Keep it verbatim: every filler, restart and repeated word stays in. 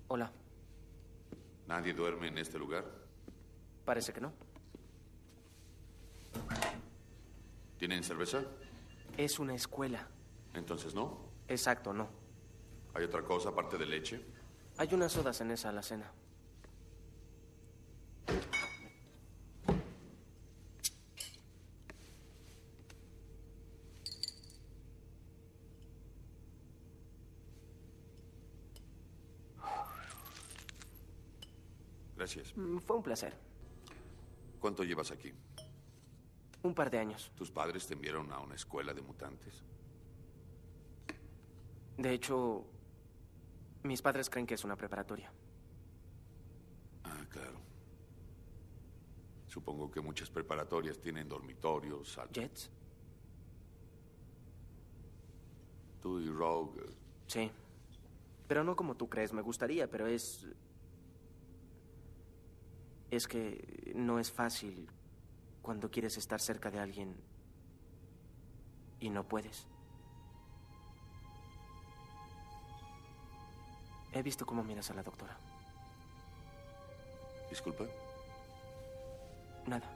Hola. ¿Nadie duerme en este lugar? Parece que no. ¿Tienen cerveza? Es una escuela. Entonces no. Exacto, no. ¿Hay otra cosa aparte de leche? Hay unas sodas en esa alacena. Gracias. Mm, Fue un placer. ¿Cuánto llevas aquí? Un par de años. ¿Tus padres te enviaron a una escuela de mutantes? De hecho, mis padres creen que es una preparatoria. Ah, claro. Supongo que muchas preparatorias tienen dormitorios, sal... ¿Jets? Tú y Rogue... eh, Sí. Pero no como tú crees. Me gustaría, pero es... Es que no es fácil cuando quieres estar cerca de alguien y no puedes. He visto cómo miras a la doctora. ¿Disculpa? Nada.